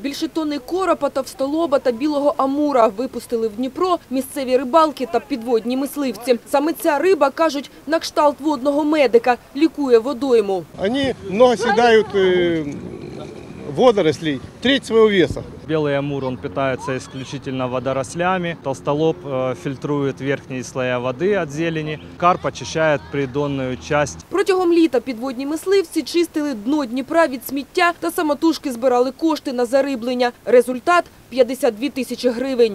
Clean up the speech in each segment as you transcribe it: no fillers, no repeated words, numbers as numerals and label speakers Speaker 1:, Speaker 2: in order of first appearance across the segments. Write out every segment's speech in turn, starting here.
Speaker 1: Більше тонни коропа, товстолоба та білого амура випустили в Дніпро місцеві рибалки та підводні мисливці. Саме ця риба, кажуть, на кшталт водного медика, лікує водойму.
Speaker 2: Вони много съедают водорослей, треть своего веса.
Speaker 3: Белый амур, он питается исключительно водорослями. Толстолоб фильтрует верхние слои воды от зелени. Карп очищает придонную часть.
Speaker 1: Протягом літа підводні мисливці чистили дно Дніпра від сміття та самотужки збирали кошти на зариблення. Результат – 52 тисячі гривень.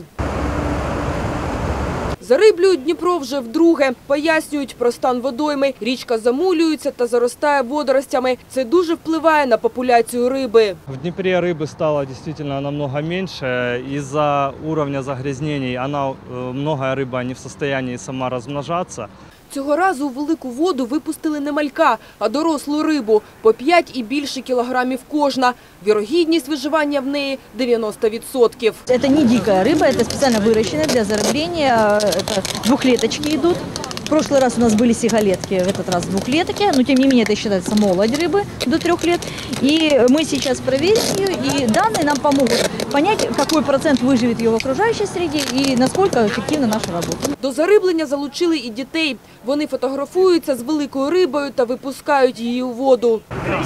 Speaker 1: Зариблюють Дніпро вже вдруге. Пояснюють про стан водойми. Річка замулюється та заростає водоростями. Це дуже впливає на популяцію риби.
Speaker 3: В Днепре рыбы стало действительно намного меньше. Из-за уровня загрязнений многое рыба не в состоянии сама размножаться.
Speaker 1: Цього разу у велику воду випустили не малька, а дорослу рибу – по 5 і більше кілограмів кожна. Вірогідність виживання в неї – 90%.
Speaker 4: Это не дикая рыба, это специально выращенная для заробления. Это двухлеточки идут. В прошлый раз у нас были сигалетки, в этот раз двухлетки. Но тем не менее это считается молодь рыбы до 3 лет. И мы сейчас проверим ее, и данные нам помогут понять, какой процент выживет ее в окружающей среде и насколько эффективна наша работа.
Speaker 1: До зариблення залучили і дітей. Вони фотографуються з великою рибою та випускають її у воду.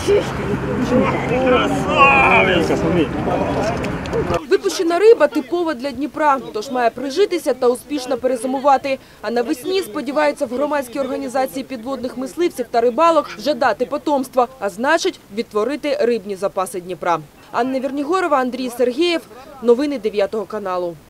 Speaker 1: Випущена риба типова для Дніпра, тож має прижитися та успішно перезимувати. А навесні сподіваються в громадській організації підводних мисливців та рибалок вже дати потомство, а значить відтворити рибні запаси Дніпра. Анна Вернігорова, Андрій Сергеєв. Новини 9 каналу.